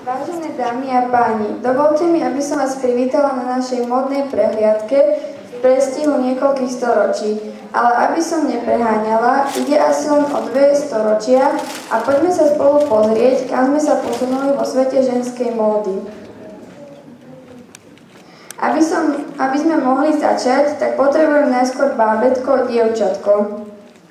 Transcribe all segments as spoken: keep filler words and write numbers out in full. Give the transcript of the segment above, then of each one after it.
Vážené dámy a páni, dovolte mi, aby som vás privítala na našej modnej prehliadke v prestihu niekoľkých storočí. Ale aby som nepreháňala, ide asi len o dve storočia a poďme sa spolu pozrieť, kam sme sa posunuli vo svete ženskej módy. Aby, som, aby sme mohli začať, tak potrebujem najskôr bábätko, dievčatko.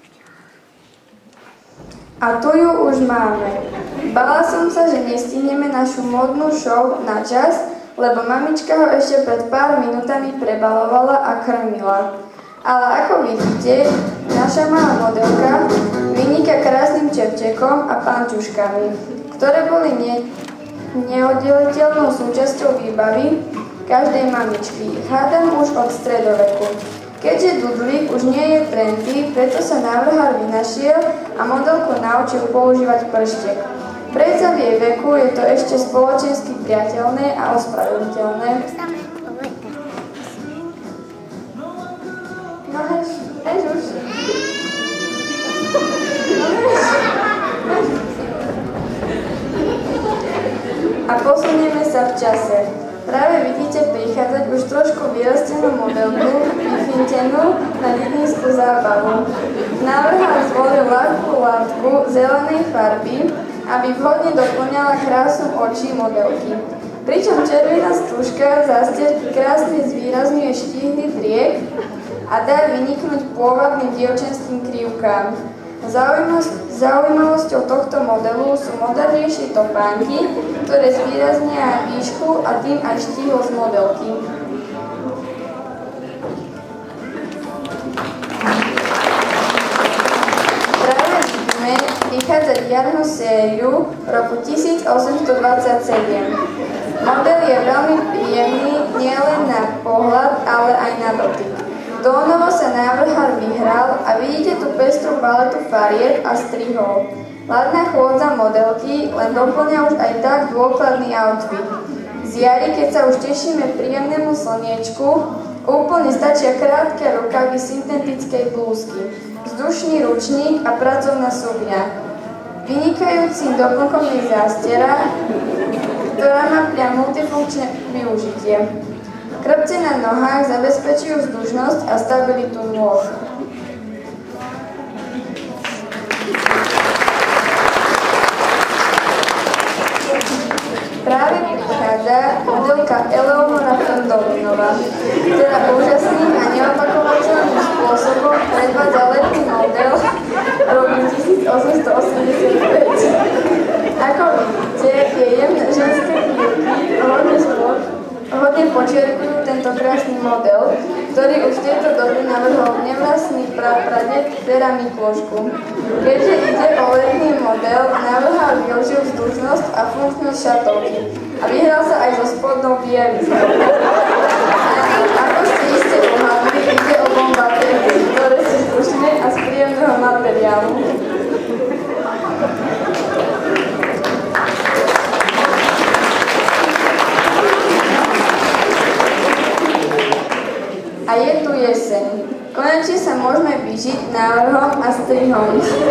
A tu ju už máme. Bala som sa, že nestihneme našu modnú show na čas, lebo mamička ho ešte pred pár minútami prebalovala a krmila. Ale ako vidíte, naša malá modelka vyniká krásnym čepčekom a pančuškami, ktoré boli ne- neoddeliteľnou súčasťou výbavy každej mamičky, hádam už od stredoveku. Keďže dudlík už nie je trendy, preto sa návrhár vynašiel a modelku naučil používať prštek. Predsa v jej veku je to ešte spoločensky priateľné a ospravedlniteľné. No hež, hež už. No hež, hež. A posunieme sa v čase. Práve vidíte prichádzať už trošku vyrastenú modelku, vyfintenú na dedinskú zábavu. Návrhár zvolil ľahkú látku zelenej farby, aby vhodne doplňala krásu očí modelky. Pričom červená stužka zástierky krásne zvýrazňuje štíhly driek a dá vyniknúť pôvabným dievčenským krivkám. Zaujímavosťou tohto modelu sú modernejšie topánky, ktoré zvýraznia výšku a tým aj štíhlosť modelky. Práve vidíme vychádzať jarnú sériu roku tisícosemstodvadsaťsedem. Model je veľmi príjemný nielen na pohľad, ale aj na dotyk. Tónovo sa návrhár vyhral a vidíte tu pestrú paletu farieb a strihov. Ladná chôdza modelky len doplňa už aj tak dôkladný outfit. Z jary, keď sa už tešíme príjemnému slniečku, úplne stačia krátke rukavy syntetickej blúzky, vzdušný ručník a pracovná sukňa. Vynikajúcim doplnkom je zástera, ktorá má priam multifunkčné využitie. Krpce na nohách zabezpečujú vzdušnosť a stabilitu nôh. Práve prichádza modelka Eleonora Fendolinová, ktorá úžasným a neopakovateľným spôsobom predvádza letný model roku tisícosemstoosemdesiatpäť. Ako vidíte, je jemné ženské krivky hodne spôr hodne počiarkujú tento krásny model, ktorý už v tejto dobe navrhol nevlastný prapraded Vera Miklošku. Keďže ide o letný model, návrhár využil vzdušnosť a funkčnosť šatovky a vyhral sa aj so spodnou bieliznou. Ako ste iste uhádli, ide o bombatéry, ktoré sú vzdušné a z príjemného materiálu. A je tu jeseň. Konečne sa môžeme vyžiť návrhom a strihom.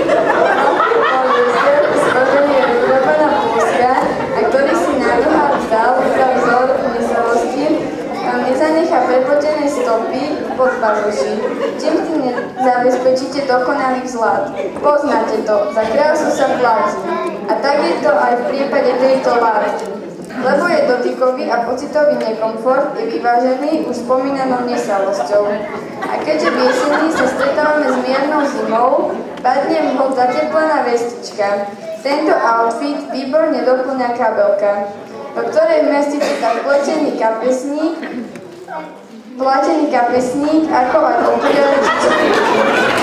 Složený je vyrobená blúzka, a ktorý si návrhár vzal za vzor myslosti, tam nezanechá prepotené stopy pod pazuši, čím tým zabezpečíte dokonalý vzhľad. Poznáte to, za krásu sa platí. A tak je to aj v prípade tejto látky. Lebo je dotykový a pocitový nekomfort je vyvážený už spomínanou nesalosťou. A keďže v jeseni sa stretávame s miernou zimou, padne vhod zateplená vestička. Tento outfit výborne doplňa kabelka, do ktorej vmestíte tak pletený kapesník, platený kapesník, ako aj okuliare či čepky.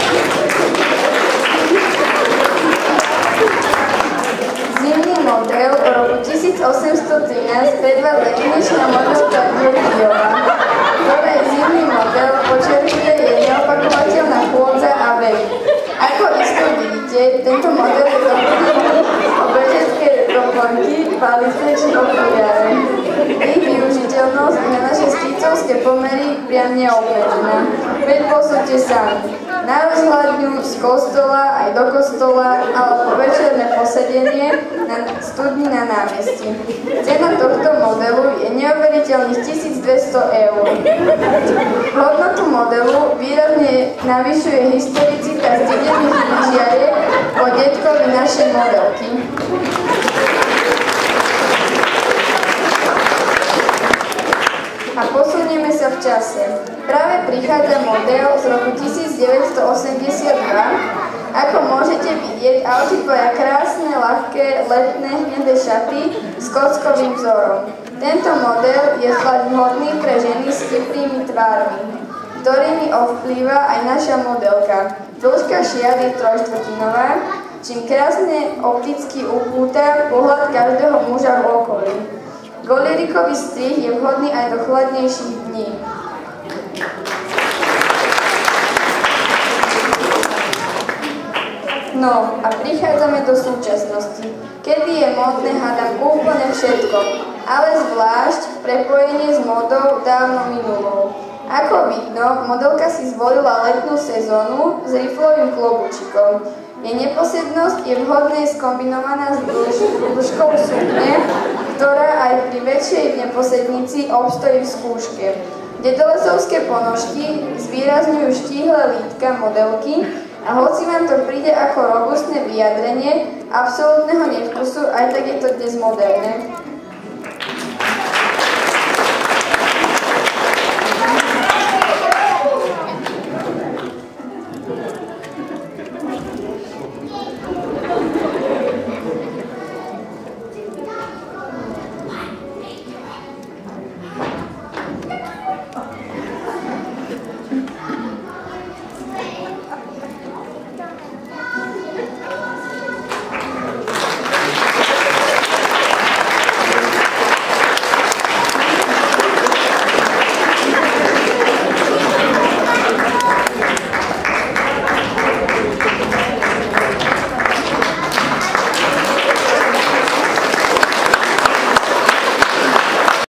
Zimný model roku tisícosemstotrinásť predvádza dnešná modelka Jurgiová, ktorej zimný model počerkuje je neopakovateľná chôdza a vek. Ako isto vidíte, tento model je doplnený o bežecké doplnky, palice či okuliare. Ich využiteľnosť na naše stricovské pomery priam neobmedzená. Veď posúďte sami. Na rozhľadňu z kostola aj do kostola alebo večerné posledné zasadenie na studni na námestí. Cena tohto modelu je neuveriteľných tisícdvesto eur. Hodnotu modelu výrazne navyšuje historicita zdedených lyžiariek po detkovi našej modelky. A posunieme sa v čase. Práve prichádza model z roku tisícdeväťstoosemdesiatdva. Ako môžete vidieť, autík boja krásne, ľahké, letné, hnedé šaty s kockovým vzorom. Tento model je zvlášť vhodný pre ženy s chytrými tvármi, ktorými ovplýva aj naša modelka. Dĺžka šiat je trojštvrtinová, čím krásne opticky upúta pohľad každého muža v okolí. Golírikový strih je vhodný aj do chladnejších dní. No a prichádzame do súčasnosti, kedy je módne, hádam, úplne všetko, ale zvlášť prepojenie s módou dávno minulou. Ako vidno, modelka si zvolila letnú sezónu s riflovým klobúčikom. Jej neposednosť je vhodne skombinovaná s dĺžkou sukne, ktorá aj pri väčšej neposednici obstojí v skúške. Dedolesovské ponožky zvýrazňujú štíhle lítka modelky a hoci vám to príde ako robustné vyjadrenie absolútneho nevkusu, aj tak je to dnes moderné.